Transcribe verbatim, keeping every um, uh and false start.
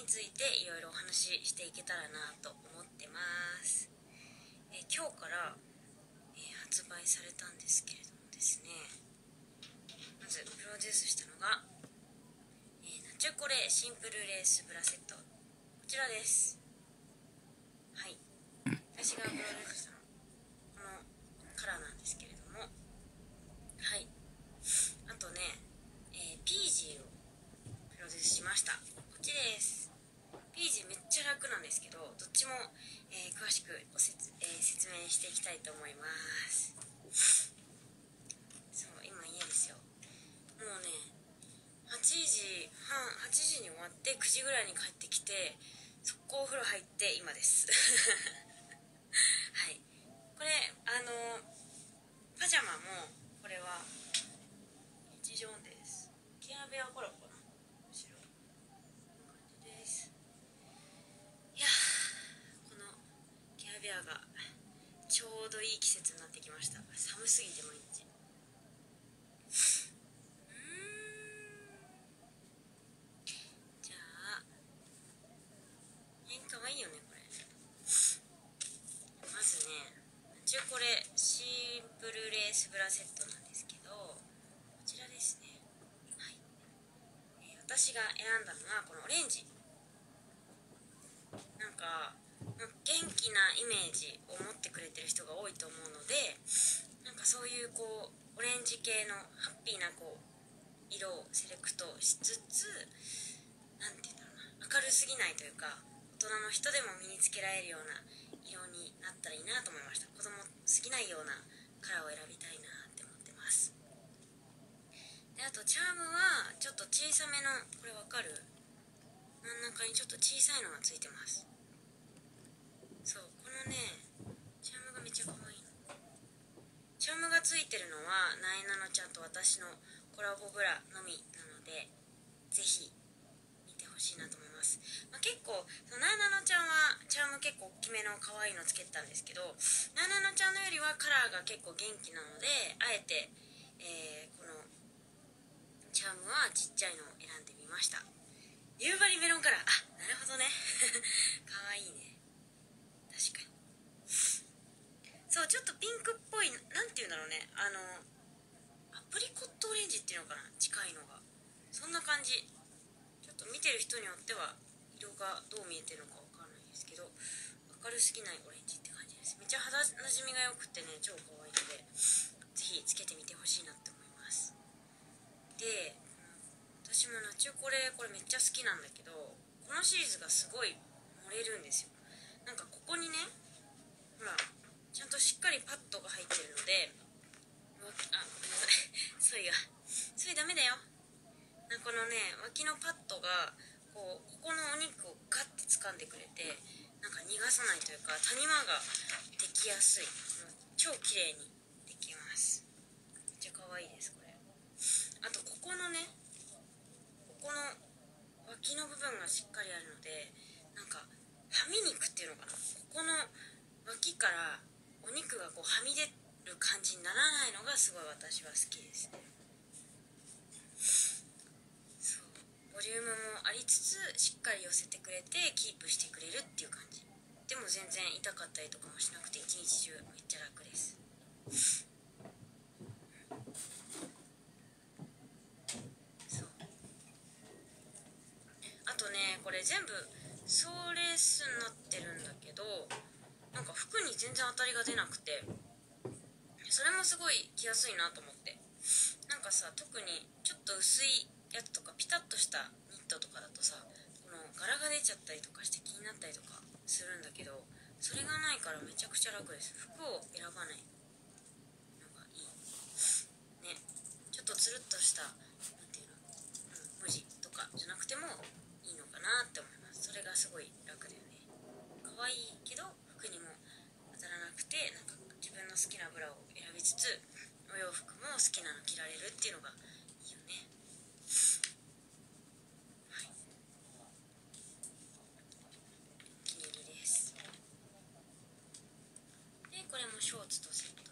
ついていろいろお話ししていけたらなと思ってます。え今日から、えー、発売されたんですけれどもですね、まずプロデュースしたのが、えー、ナチュコレシンプルレースブラセット、こちらです。はい、私がプロデュースしたのこのカラーなんですけれども、はい、あとね、えー、ピージーをプロデュースしました。こっちです。ピージーめっちゃ楽なんですけど、どっちも、えー、詳しくおせつ、えー、説明していきたいと思います。そう、今家ですよ。もうね、はちじはん、はちじに終わってくじぐらいに帰ってきて、速攻お風呂入って今ですはい、これあのパジャマもこれは一ジョンです。ケアベアコラボかな、後ろこんな感じです。いやー、このケアベアがちょうどいい季節になってきました。寒すぎて毎日。うーんじゃあ変かわいいよねこれ。まずね、ナチュコレシンプルレースブラセットなんですけど、こちらですね。はい、えー、私が選んだのはこのオレンジ。なんか元気なイメージを持ってくれてる人が多いと思うので、なんかそういうこうオレンジ系のハッピーなこう色をセレクトしつつ、なんて言うんだろうな、明るすぎないというか、大人の人でも身につけられるような色になったらいいなと思いました。子供好きないようなカラーを選びたいなって思ってます。で、あとチャームはちょっと小さめの、これわかる？真ん中にちょっと小さいのがついてます。そう、このねチャームがめっちゃ可愛いの。チャームがついてるのはなえなのちゃんと私のコラボブラのみなので、ぜひ見てほしいなと思います。まあ、結構そのなえなのちゃんはチャーム結構大きめの可愛いのつけてたんですけど、なえなのちゃんのよりはカラーが結構元気なので、あえて、えー、このチャームはちっちゃいのを選んでみました。夕張メロンカラー、あ、なるほどね可愛いね、確かに。そう、ちょっとピンクっぽい、なんていうんだろうね、あのアプリコットオレンジっていうのかな、近いのがそんな感じ。ちょっと見てる人によっては色がどう見えてるのかわかんないですけど、明るすぎないオレンジって感じです。めっちゃ肌なじみが良くてね、超可愛いのでぜひつけてみてほしいなって思います。で、私もナチュコレこれめっちゃ好きなんだけど、このシリーズがすごい盛れるんですよ。なんかここにね、ほらちゃんとしっかりパッドが入ってるので、あ、ごめんなさいそいがそいダメだよ。なんかこのね、脇のパッドがこうここのお肉をガッて掴んでくれて、なんか逃がさないというか、谷間ができやすい。もう超綺麗にできます。めっちゃ可愛いですこれ。あとここのね、ここの脇の部分がしっかりあるので、なんかはみ肉っていうのかな、ここの脇からお肉がこうはみ出る感じにならないのがすごい私は好きですね。そう、ボリュームもありつつしっかり寄せてくれてキープしてくれるっていう感じでも、全然痛かったりとかもしなくて一日中めっちゃ楽です。そう、あとね、これ全部ソーレースになってるんだけど、なんか服に全然当たりが出なくて、それもすごい着やすいなと思って。なんかさ、特にちょっと薄いやつとかピタッとしたニットとかだとさ、この柄が出ちゃったりとかして気になったりとかするんだけど、それがないからめちゃくちゃ楽です。服を選ばないのがいいね。ちょっとつるっとしたなんていうの、うん、無地とかじゃなくてもいいのかなって思います。それがすごい楽だよね。可愛いけど服にも当たらなくて、なんか自分の好きなブラを選びつつお洋服も好きなの着られるっていうのがいいよね。はい、お気に入りです。でこれもショーツとセット